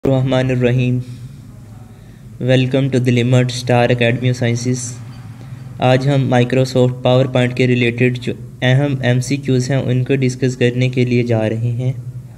Rahman welcome to the लिमट star academy of sciences. आज हम माइक्रोसॉफ्ट पावर पॉइंट के रिलेटेड जो अहम एमसीक्यूज़ हैं उनको डिस्कस करने के लिए जा रहे हैं।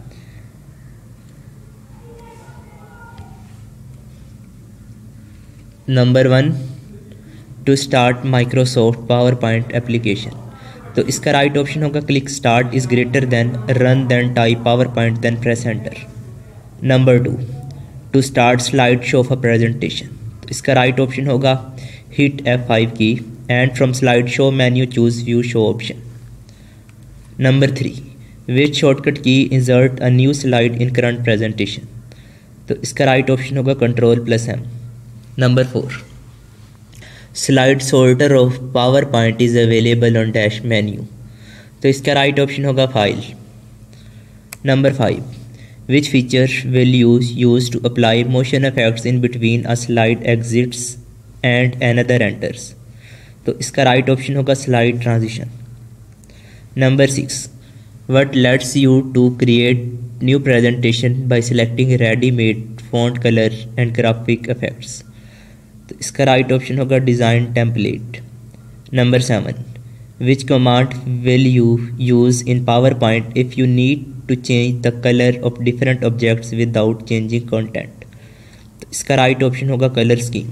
Number 1, to start Microsoft PowerPoint application. तो इसका राइट ऑप्शन होगा click start is greater than run then type PowerPoint then press enter. Number 2, to start slide show of a presentation. तो इसका राइट ऑप्शन होगा hit F5 key and from slide show menu choose view show option. Number 3, which shortcut key insert a new slide in current presentation. तो इसका right option होगा Ctrl+M। Number 4, slide sorter of PowerPoint is available on dash menu. तो इसका right option होगा file. Number 5, which feature will use to apply motion effects in between a slide exits and another enters। तो इसका right option होगा slide transition. Number 6, what lets you to create new presentation by selecting ready-made font color and graphic effects। तो इसका right option होगा design template. Number 7, which command will you use in PowerPoint if you need to change the color of different objects without changing content। तो इसका right option होगा colour scheme.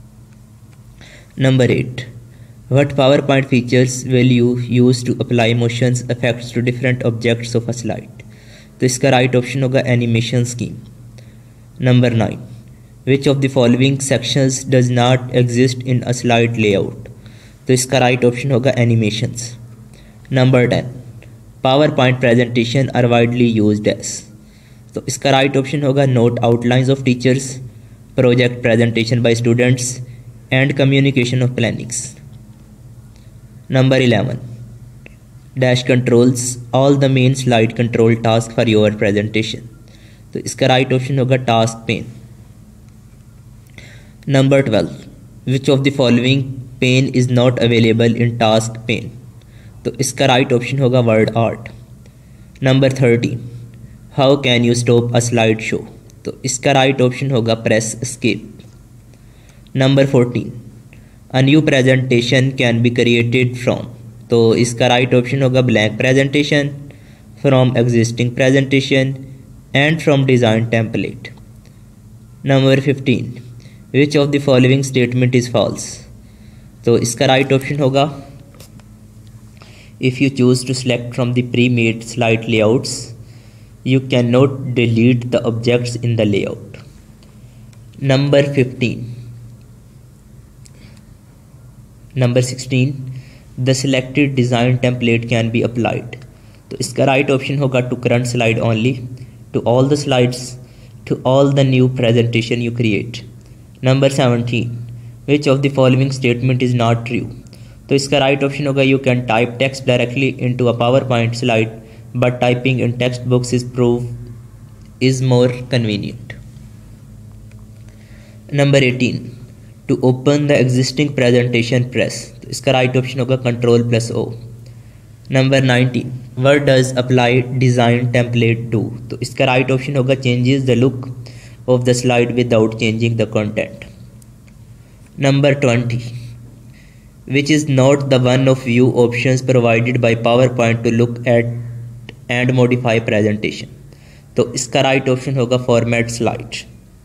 Number 8, what PowerPoint features will you use to apply motions effects to different objects of a slide। तो इसका right option होगा animation scheme. Number 9, which of the following sections does not exist in a slide layout। तो इसका right option होगा animations. Number 10, PowerPoint presentation are widely used as. तो इसका right option होगा note outlines of teachers, project presentation by students and communication of plannings. Number 11, dash controls all the main slide control task for your presentation. तो इसका right option होगा task pane. Number 12, which of the following pane is not available in task pane. तो इसका right option होगा word art. Number 13, how can you stop a slide show. तो इसका right option होगा press escape. Number 14, a new presentation can be created from. तो इसका right option होगा blank presentation, from existing presentation and from design template. Number 15, which of the following statement is false. तो इसका right option होगा if you choose to select from the pre-made slide layouts you cannot delete the objects in the layout। number 16, the selected design template can be applied। तो इसका right option होगा to current slide only, to all the slides, to all the new presentation you create. Number 17, which of the following statement is not true। तो इसका right option होगा you can type text directly into a PowerPoint slide but typing in text books is more convenient. Number 18, to open the existing presentation press. तो इसका right option होगा Ctrl+O। Number 19, what does apply design template do. तो इसका right option होगा changes the look of the slide without changing the content. Number 20, which is not the one of view options provided by PowerPoint to look at and modify presentation। तो इसका right option होगा format slide.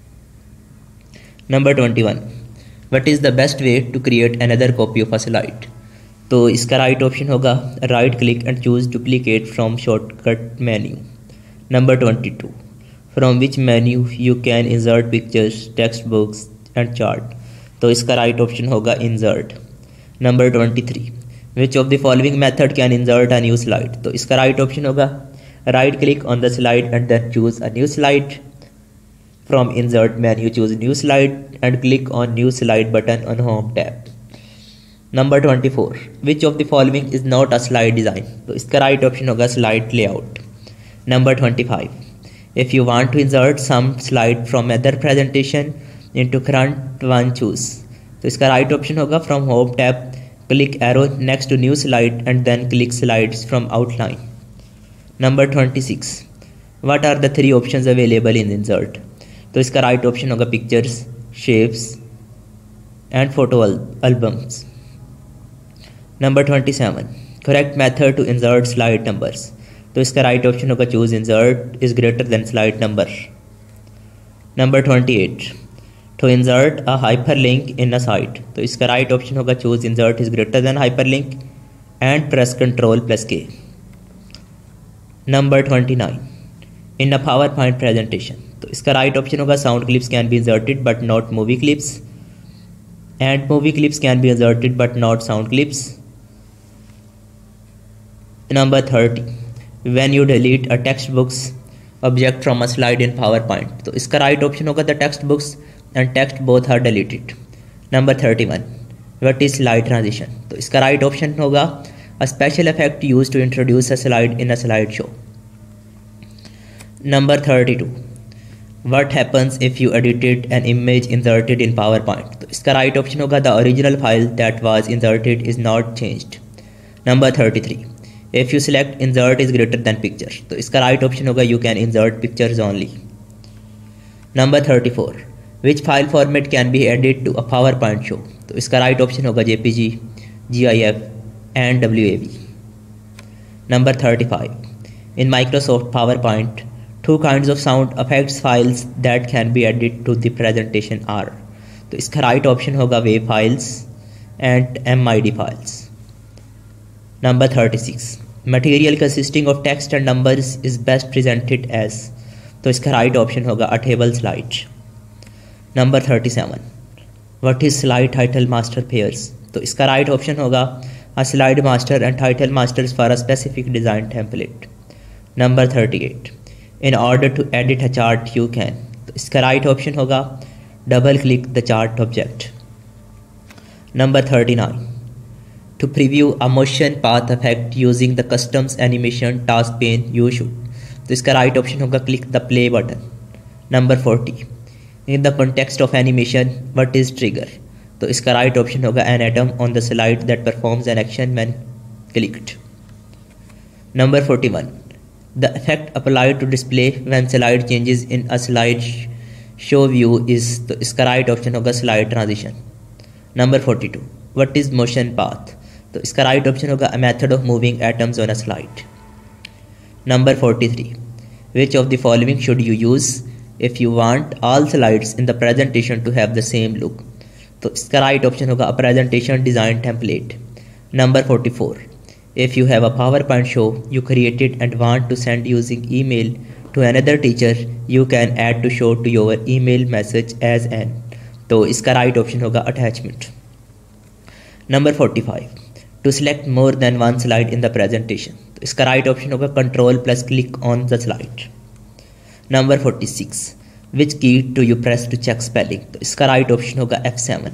Number 21, what is the best way to create another copy of a slide। तो इसका right option होगा right click and choose duplicate from shortcut menu. Number 22, from which menu you can insert pictures, text books and chart. तो इसका right option होगा insert. Number 23, which of the following method can insert a new slide. तो इसका right option होगा right click on the slide and then choose a new slide, from insert menu choose new slide and click on new slide button on home tab. Number 24, which of the following is not a slide design. तो इसका right option होगा slide layout. Number 25, if you want to insert some slide from other presentation into current one choose. तो इसका right option होगा from home tab click arrow next to new slide and then click slides from outline। Number 26, what are the three options available in insert? तो इसका right option होगा pictures, shapes and photo albums. Number 27, correct method to insert slide numbers. तो इसका right option होगा choose insert is greater than slide number. Number 28, to insert a hyperlink in a site. तो इसका right option होगा choose insert is greater than hyperlink and press Ctrl+K। Number 29, in a PowerPoint presentation. तो इसका right option होगा sound clips can be inserted but not movie clips and movie clips can be inserted but not sound clips. Number 30, when you delete a text books object from a slide in PowerPoint. तो इसका right option होगा the text books and text both are deleted. Number 31, what is slide transition. तो इसका right option होगा a special effect use to introduce a slide in a slide show. Number 32, what happens if you edited an image inserted in PowerPoint. तो इसका right option होगा the original file that was inserted is not changed. Number 33, if you select insert is greater than picture. तो इसका right option होगा you can insert pictures only. Number 34, which file format can be added to a PowerPoint show. तो इसका right option होगा JPG, GIF and WAV। Number 35, in Microsoft PowerPoint two kinds of sound effects files that can be added to the presentation are। तो इसका right option होगा WAV files and MID files। Number 36, material consisting of text and numbers is best presented as. तो इसका right option होगा a table slide. Number 37, what is slide title master pairs. तो इसका right option होगा a slide master and title masters for a specific design template. Number 38, in order to edit a chart you can. तो इसका right option होगा double click the chart object. Number 39, to preview a motion path effect using the customs animation task pane you should. तो इसका right option होगा click the play button. Number 40, in the context of animation what is trigger. तो इसका right option होगा an atom on the slide that performs an action when clicked. Number 41, the effect applied to display when slide changes in a slide show view is। तो इसका right option होगा slide transition. Number 42, what is motion path। तो इसका right option होगा a method of moving atoms on a slide। Number 43, which of the following should you use if you want all slides in the presentation to have the same look। तो इसका right option होगा a presentation design template। Number 44, if you have a PowerPoint show you created and want to send using email to another teacher you can add to show to your email message as an। तो इसका right option होगा attachment। Number 45, to select more than one slide in the presentation। तो इसका right option होगा Ctrl+click on the slide। Number 46, which key do you press to check spelling। तो इसका right option होगा F7।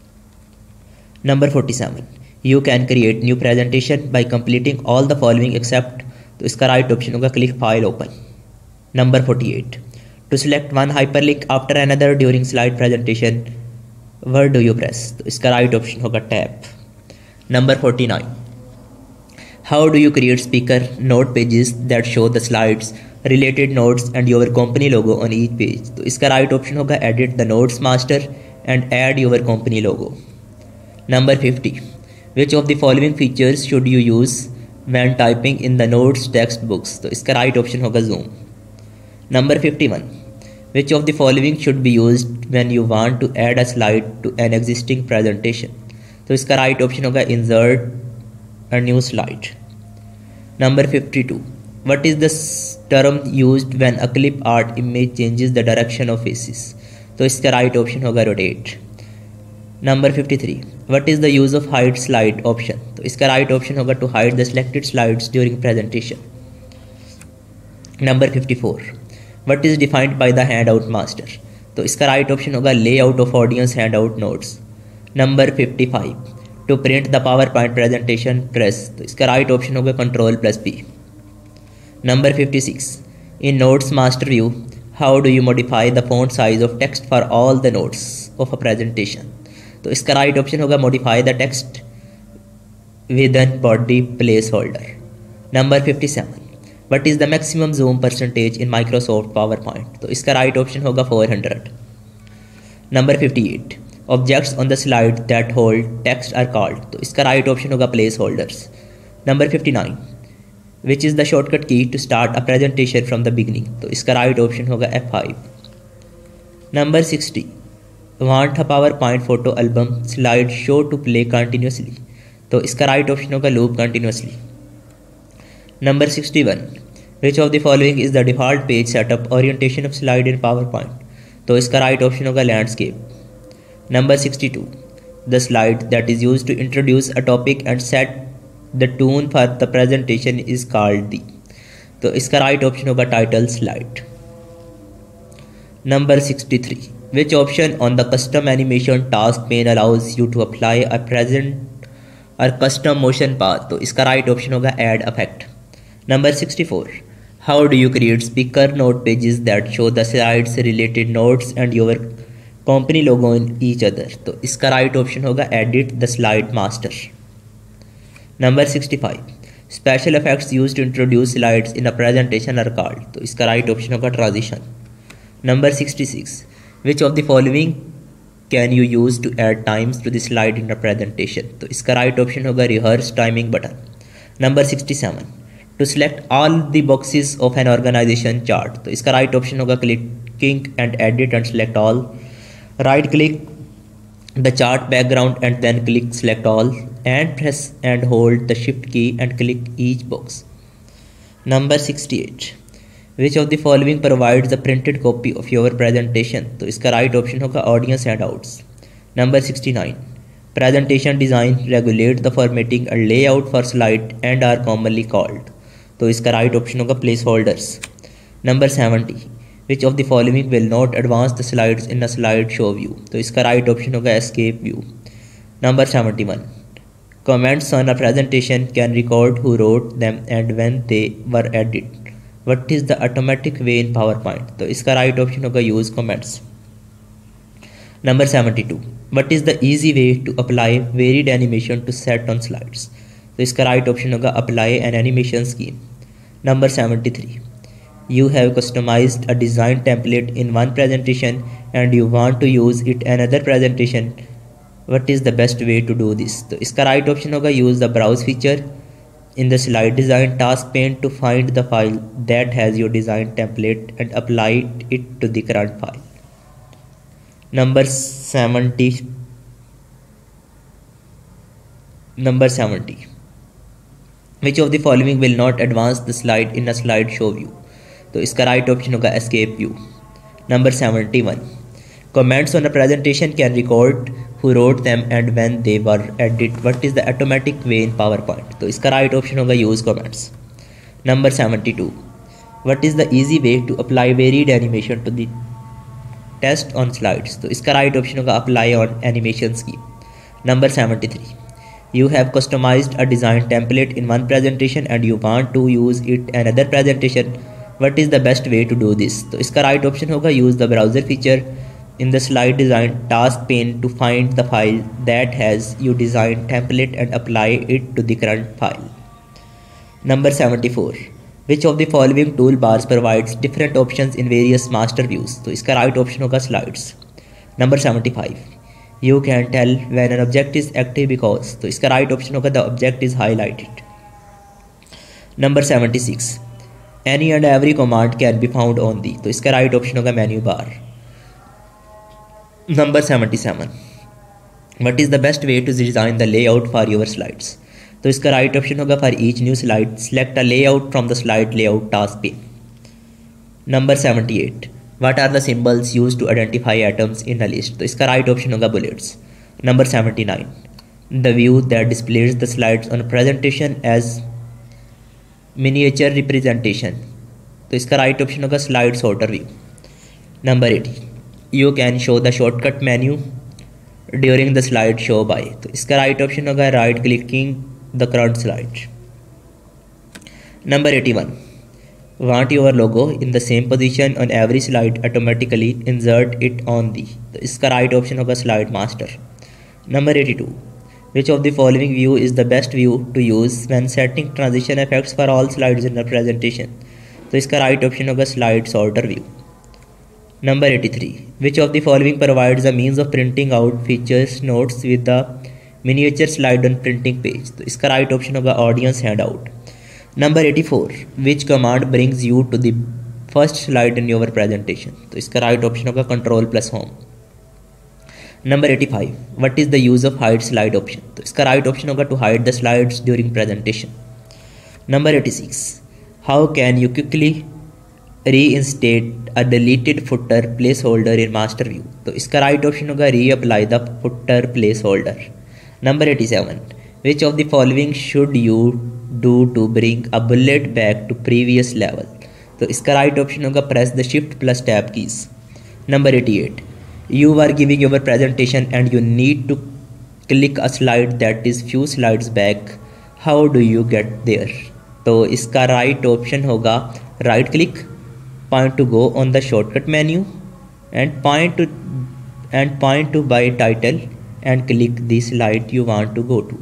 Number 47, you can create new presentation by completing all the following except। तो इसका right option होगा click file open। Number 48, to select one hyperlink after another during slide presentation where do you press। तो इसका right option होगा tab। Number 49, how do you create speaker note pages that show the slides related notes and your company logo on each page। तो इसका right option होगा edit the notes master and add your company logo। Number 50, which of the following features should you use when typing in the notes text books। तो इसका right option होगा zoom। Number 51, which of the following should be used when you want to add a slide to an existing presentation। तो इसका right option होगा insert a new slide। Number 52, what is the term used when a clip art image changes the direction of faces। तो इसका right option होगा rotate। Number 53, what is the use of hide slide option। तो इसका right option होगा to hide the selected slides during presentation। Number 54, what is defined by the handout master। तो इसका right option होगा layout of audience handout notes। Number 55, to print the PowerPoint presentation press। तो इसका right option होगा Ctrl+P। Number 56, in notes master view how do you modify the font size of text for all the notes of a presentation। तो इसका right option होगा modify the text within body placeholder। Number 57, what is the maximum zoom percentage in Microsoft PowerPoint? तो इसका right option होगा 400। Number 58, objects on the slide that hold text are called? तो इसका right option होगा placeholders. Number 59, which is the shortcut key to start a presentation from the beginning? तो इसका right option होगा F5। Number 60, want a PowerPoint photo album slide show to play continuously? तो इसका right option होगा loop continuously. Number 61, which of the following is the default page setup orientation of slide in PowerPoint? तो इसका right option होगा landscape. Number 62, the slide that is use to introduce a topic and set the tone for the presentation is called the? तो इसका right option होगा title slide. Number 63, which option on the custom animation task pane allows you to apply a present or custom motion path? तो इसका right option होगा add effect. Number 64, how do you create speaker note pages that show the slides related notes and your company logo in each other? तो इसका right option होगा edit the slide master. Number 65, special effects use to introduce slides in a presentation are called? तो इसका right option होगा transition. Number 66, which of the following can you use to add times to the slide in a presentation? तो इसका right option होगा rehearse timing button. Number 67, to select all the boxes of an organisation chart? तो इसका right option होगा clicking and edit and select all. Right click the chart background and then click select all and press and hold the shift key and click each box. Number 68, which of the following provides a printed copy of your presentation? तो इसका right option होगा audience handouts. Number 69, presentation design regulate the formatting and layout for slide and are commonly called? तो इसका right option होगा placeholders. Number 70, which of the following will not advance the slides in a slide show view? तो इसका right option होगा escape view. Number 71, comments on a presentation can record who wrote them and when they were added. What is the automatic way in PowerPoint? तो इसका right option होगा use comments. Number 72, what is the easy way to apply varied animation to set on slides? तो इसका right option होगा apply an animation scheme. Number 73, you have customized a design template in one presentation and you want to use it another presentation. What is the best way to do this? तो इसका right option होगा use the browse feature in the slide design task pane to find the file that has your design template and apply it to the current file. Number 70, which of the following will not advance the slide in a slide show view? तो इसका right option होगा escape view. Number 71, comments on a presentation can record who wrote them and when they were added. What is the automatic way in PowerPoint? तो इसका right option होगा use comments. Number 72, what is the easy way to apply varied animation to the text on slides? तो इसका right option होगा apply on animation scheme. Number 73, you have customized a design template in one presentation and you want to use it another presentation. What is the best way to do this? तो इसका right option होगा use the browser feature in the slide design task pane to find the file that has your design template and apply it to the current file. Number 74, which of the following toolbars provides different options in various master views? तो इसका right option होगा slides. Number 75, you can tell when an object is active because? तो इसका right option होगा the object is highlighted. Number 76, any and every command can be found on the? तो इसका right option होगा menu bar. Number 77, what is the best way to design the layout for your slides? तो इसका right option होगा for each new slide select a layout from the slide layout task pane. Number 78, what are the symbols used to identify items in a list? तो इसका right option होगा bullets. Number 79, the view that displays the slides on a presentation as miniature representation. तो इसका right option होगा slide sorter view. Number 80, you can show the shortcut menu during the slide show by? तो इसका right option होगा right clicking the current slide. Number 81, want your logo in the same position on every slide automatically insert it on the? तो इसका right option होगा slide master. Number 82, Which of the following view is the best view to use when setting transition effects for all slides in a presentation? तो इसका right option होगा slide sorter view. Number 83, which of the following provides a means of printing out features notes with the miniature slide on printing page? तो इसका right option होगा audience handout. Number 84, which command brings you to the first slide in your presentation? तो इसका right option होगा control plus home. Number 85, what is the use of hide slide option? तो इसका right option होगा to hide the slides during presentation. Number 86, how can you quickly reinstate a deleted footer placeholder in master view? तो इसका right option होगा reapply the footer placeholder. Number 87, which of the following should you do to bring a bullet back to previous level? तो इसका right option होगा press the shift plus tab keys. Number 88, you are giving your presentation and you need to click a slide that is few slides back. How do you get there? तो इसका right option होगा right click, point to go on the shortcut menu and point to by title and click the slide you want to go to.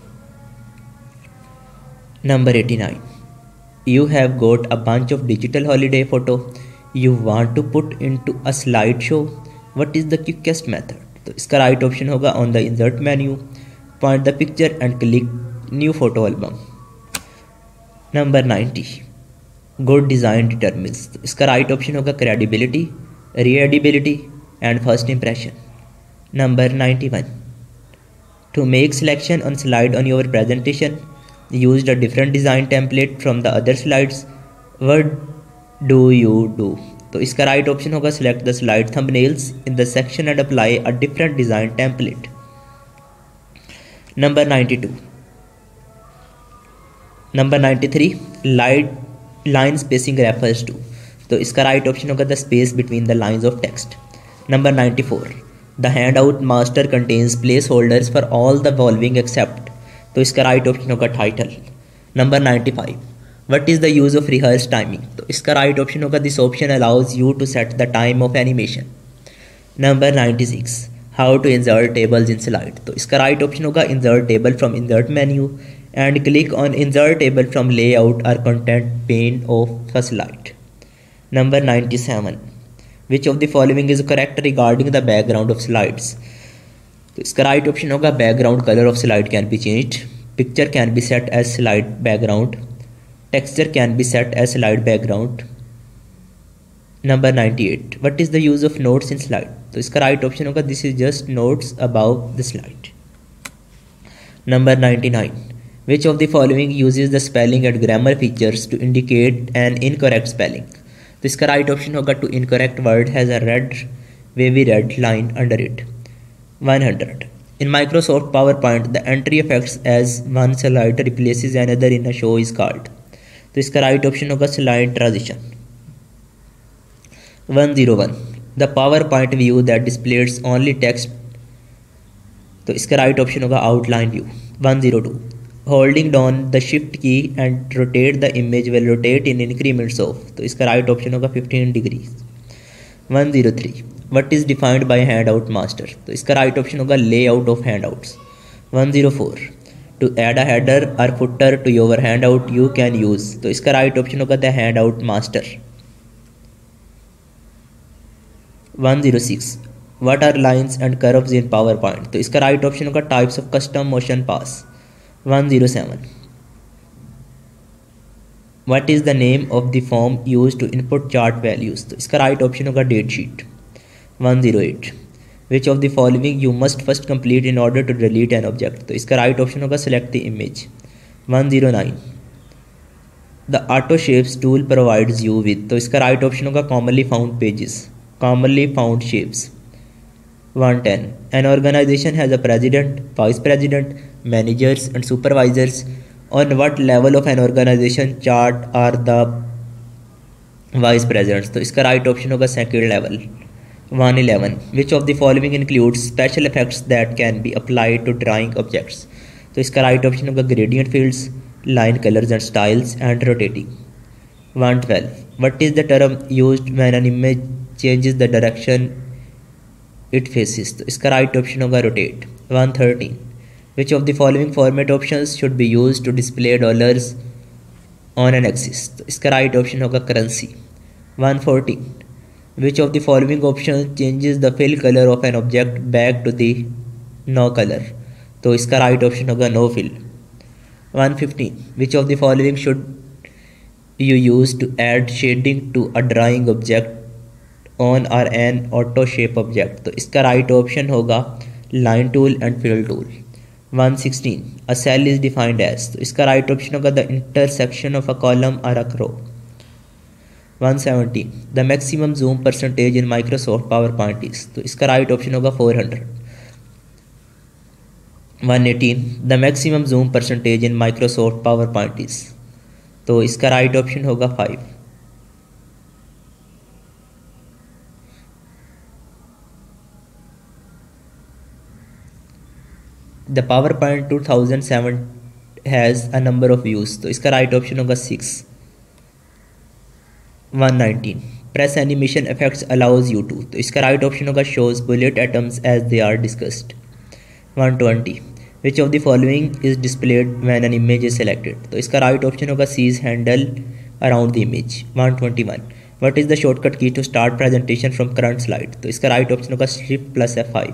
Number 89, you have got a bunch of digital holiday photo you want to put into a slideshow. What is the quickest method? तो इसका right option होगा on the insert menu, point the picture and click new photo album. Number 90, good design determines. तो इसका right option होगा credibility, readability and first impression. Number 91, to make selection on slide on your presentation use a different design template from the other slides. What do you do? तो इसका right option होगा select the slide thumbnails in the section and apply a different design template. Number 92, number 93, line spacing refers to. तो इसका right option होगा the space between the lines of text. Number 94, the handout master contains placeholders for all the following except. तो इसका right option होगा title. Number 95, What is the use of rehearsed timing? तो इसका right option होगा this option allows you to set the time of animation. Number 96, how to insert tables in slide? तो इसका right option होगा insert table from insert menu and click on insert table from layout or content pane of a slide. Number 97, which of the following is correct regarding the background of slides? तो इसका right option होगा background color of slide can be changed, picture can be set as slide background, texture can be set as slide background. Number 98, what is the use of notes in slide? तो इसका right option होगा this is just notes about the slide. Number 99, which of the following uses the spelling and grammar features to indicate an incorrect spelling? तो इसका right option होगा to incorrect word has a wavy red line under it. 100, in Microsoft PowerPoint the entry effects as one slide replaces another in a show is called. तो इसका right option होगा slide transition. 101, the PowerPoint view that displays only text. तो इसका right option होगा outline view. 102, holding down the shift key and rotate the image will rotate in increments of. तो इसका right option होगा 15 degrees. 103, what is defined by handout master? तो इसका right option होगा layout of handouts. 104, to add a header और footer to your handout you can use. तो इसका right option होगा the handout master. 106, what are lines and curves in PowerPoint? तो इसका right option होगा types of custom motion paths. 107, what is the name of the form use to input chart values? तो इसका right option होगा date sheet. 108, which of the following you must first complete in order to delete an object? तो इसका right option होगा select the image. 109, the auto shapes tool provides you with। तो इसका right option होगा commonly found pages, commonly found shapes. 110, an organization has a president, vice president, managers and supervisors. On what level of an organization chart are the vice presidents? तो इसका right option होगा second level. 111, which of the following includes special effects that can be applied to drawing objects? तो इसका right option होगा gradient fields, line colors and styles and rotating. 112, what is the term used when an image changes the direction it faces? तो इसका right option होगा rotate. 113, which of the following format options should be use to display dollars on an axis, तो इसका right option होगा currency. 114 which of the following option changes the fill colour of an object back to the no colour, तो इसका right option होगा no fill. 115 which of the following should you use to add shading to a drawing object on or an auto shape object, तो इसका right option होगा line tool and fill tool. 116 a cell is defined as, तो इसका right option होगा the intersection of a column or a row. 117 the maximum zoom percentage in Microsoft PowerPoint is, तो इसका right option होगा 400। 118 the maximum zoom percentage in Microsoft PowerPoint is, तो इसका right option होगा 5। The power point 2007 has a number of views, तो इसका right option होगा 6। 119 press animation effects allows you to, तो इसका राइट ऑप्शन होगा shows bullet items as they are discussed. 120 which of the following is displayed when an image is selected, तो इसका right option होगा size handle around the image. 121 what is the shortcut key to start presentation from current slide, तो इसका right option होगा shift plus F5।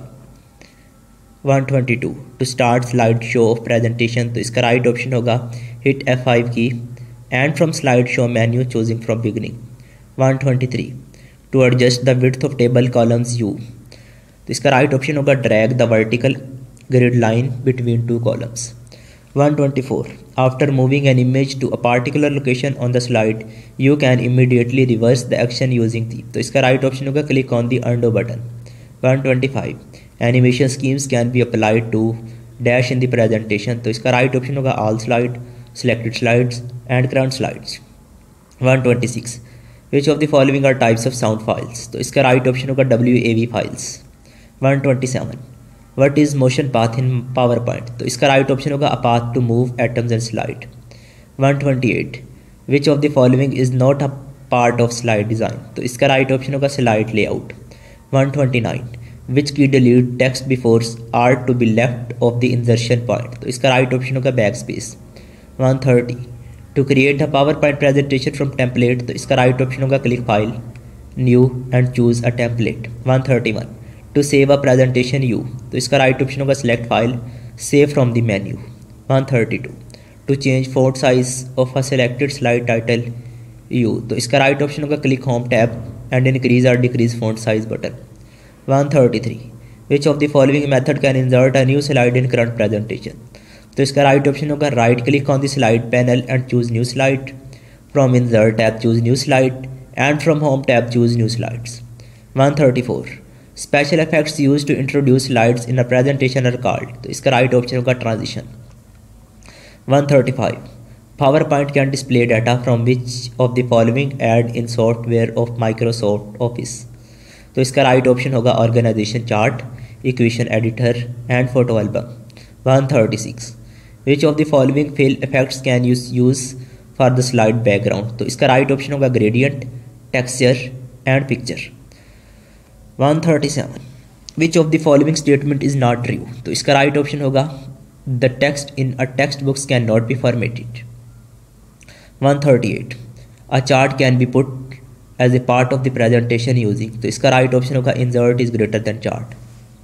122 to start slide show of presentation, तो इसका right option होगा hit F5 key and from slide show menu choosing from beginning. 123 to adjust the width of table columns you, तो इसका right option होगा drag the vertical grid line between two columns. 124 after moving an image to a particular location on the slide you can immediately reverse the action using the, तो इसका right option होगा click on the undo button. 125 animation schemes can be applied to dash in the presentation, तो इसका right option होगा all slide, selected slides and current slides. 126 which of the following are types of sound files, तो इसका right option होगा WAV files. 127 What is motion path in PowerPoint, तो इसका right option होगा a path to move atoms and slide. 128 which of the following is not a part of slide design, तो इसका right option होगा slide layout. 129 which key delete text before are to be left of the insertion point, तो इसका right option होगा backspace. 130 to create a PowerPoint presentation from template, तो इसका right option होगा click file new and choose a template. 131 to save a presentation you, तो इसका right option होगा select file save from the menu. 132 to change font size of a selected slide title you, तो इसका right option होगा click home tab and increase or decrease font size button. 133 which of the following method can insert a new slide in current presentation, तो इसका right option होगा right click on the slide panel and choose new slide, from insert tab choose new slide and from home tab choose new slides. 134 special effects use to introduce slides in a presentation are called, तो इसका right option होगा transition. 135 PowerPoint can display data from which of the following add in software of Microsoft Office, तो इसका right option होगा organisation chart, equation editor and photo album. 136 which of the following fill effects can use for the slide background, तो इसका right option होगा gradient, texture and picture. 137 which of the following statement is not true, तो इसका right option होगा the text in a text box can not be formatted. 138 a chart can be put as a part of the presentation using, तो इसका right option होगा insert is greater than chart.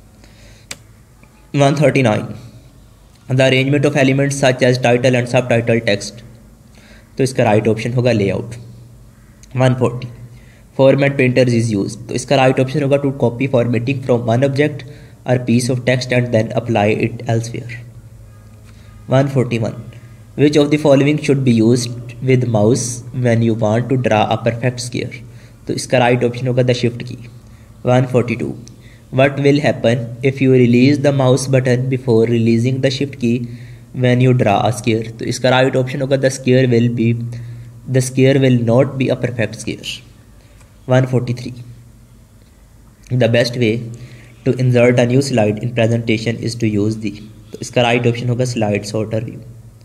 139 the arrangement of elements such as title and sub title text, तो इसका right option होगा layout. 140 format painters is use, तो इसका right option होगा to copy formatting from one object or piece of text and then apply it elsewhere. 141 which of the following should be used with mouse when you want to draw a perfect square, तो इसका right option होगा the shift key. 142 what will happen if you release the mouse button before releasing the shift key when you draw a square, तो इसका right option होगा the square will not be a perfect square. 143 the best way to insert a new slide in presentation is to use the, तो इसका right option होगा slide sorter view.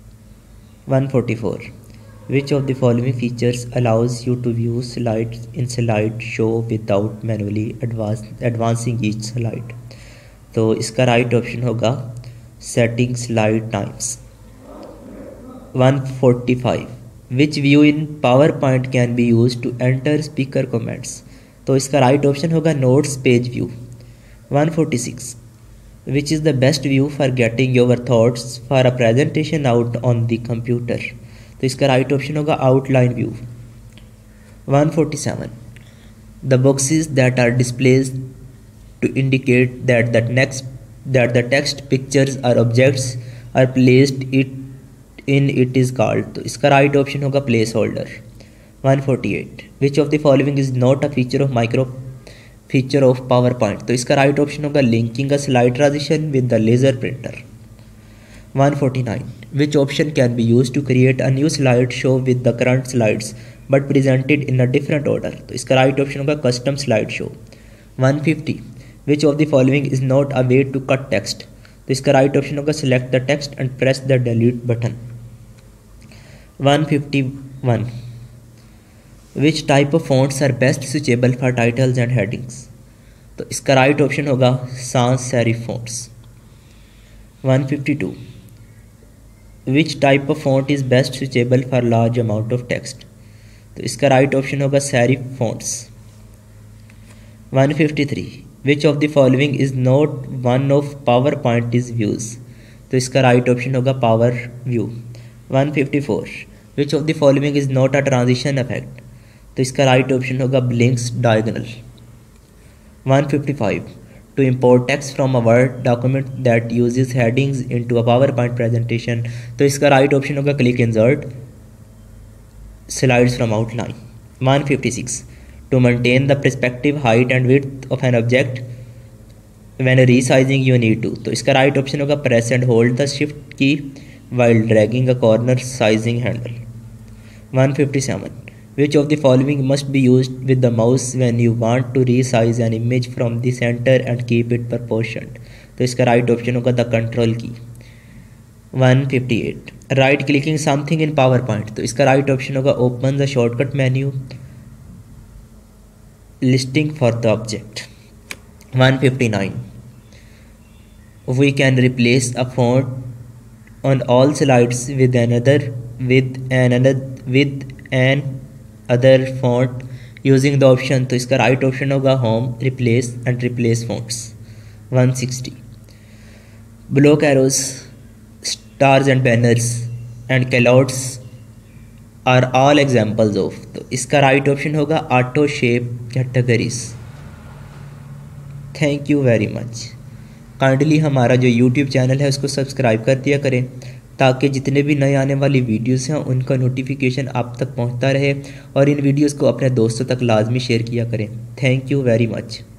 144 which of the following features allows you to view slides in slide show without manually advancing each slide, तो इसका right option होगा setting slide times. 145 which view in PowerPoint can be used to enter speaker comments. तो इसका right option होगा notes page view. 146 which is the best view for getting your thoughts for a presentation out on the computer. तो इसका right option होगा outline view. 147 the boxes that are displayed to indicate that the text, pictures or objects are placed it is called. तो इसका right option होगा placeholder. 148 which of the following is not a feature of PowerPoint. तो इसका right option होगा linking a slide transition with the laser printer. 149 which option can be used to create a new slide show with the current slides but presented in a different order. तो इसका right option होगा custom slide show. 150 which of the following is not a way to cut text. तो इसका right option होगा select the text and press the delete button. 151 which type of fonts are best suitable for titles and headings. तो इसका right option होगा sans serif fonts. 152 which type of font is best suitable for large amount of text. तो इसका right option होगा serif fonts. 153 which of the following is not one of PowerPoint's views. तो इसका right option होगा power view. 154 which of the following is not a transition effect. तो इसका right option होगा blinks diagonal. 155 to import text from a Word document that uses headings into a PowerPoint presentation. तो इसका right option होगा click insert slides from outline. 156 to maintain the perspective height and width of an object when resizing you need to. तो इसका right option होगा press and hold the shift key while dragging a corner sizing handle. 157 which of the following must be used with the mouse when you want to resize an image from the center and keep it proportioned. तो इसका right option होगा the control key. 158 right clicking something in PowerPoint. तो इसका right option होगा open the shortcut menu listing for the object. 159 we can replace a font on all slides with an other font using the option. तो इसका right option होगा home replace and replace fonts. 160 block arrows, stars and banners and callouts are all examples of. तो इसका right option होगा auto shape categories. Thank you very much. Kindly हमारा जो YouTube channel है उसको सब्सक्राइब कर दिया करें ताकि जितने भी नए आने वाली वीडियोस हैं उनका नोटिफिकेशन आप तक पहुंचता रहे और इन वीडियोस को अपने दोस्तों तक लाजमी शेयर किया करें. Thank you very much.